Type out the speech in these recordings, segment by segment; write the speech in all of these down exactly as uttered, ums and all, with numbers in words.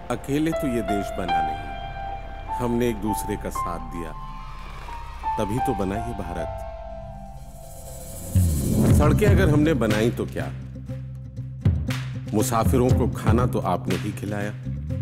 अकेले तो ये देश बना नहीं, हमने एक दूसरे का साथ दिया, तभी तो बना ये भारत। सड़कें अगर हमने बनाई तो क्या, मुसाफिरों को खाना तो आपने ही खिलाया।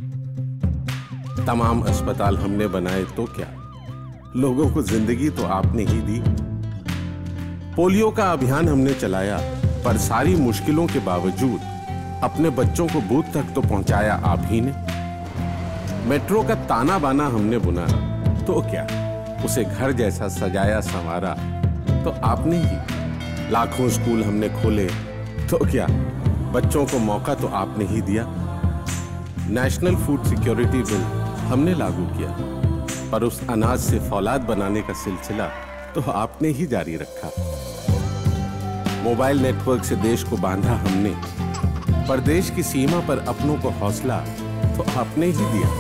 तमाम अस्पताल हमने बनाए तो क्या, लोगों को जिंदगी तो आपने ही दी। पोलियो का अभियान हमने चलाया, पर सारी मुश्किलों के बावजूद अपने बच्चों को बूथ तक तो पहुंचाया आप ही ने। मेट्रो का ताना बाना हमने बुना तो क्या, उसे घर जैसा सजाया संवारा तो आपने ही। लाखों स्कूल हमने खोले तो क्या, बच्चों को मौका तो आपने ही दिया। नेशनल फूड सिक्योरिटी बिल हमने लागू किया, पर उस अनाज से फौलाद बनाने का सिलसिला तो आपने ही जारी रखा। मोबाइल नेटवर्क से देश को बांधा हमने, पर देश की सीमा पर अपनों को हौसला तो आपने ही दिया।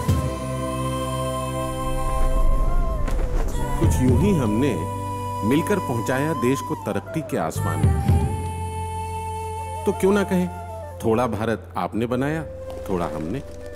कुछ यूं ही हमने मिलकर पहुंचाया देश को तरक्की के आसमान में। तो क्यों ना कहें, थोड़ा भारत आपने बनाया, थोड़ा हमने।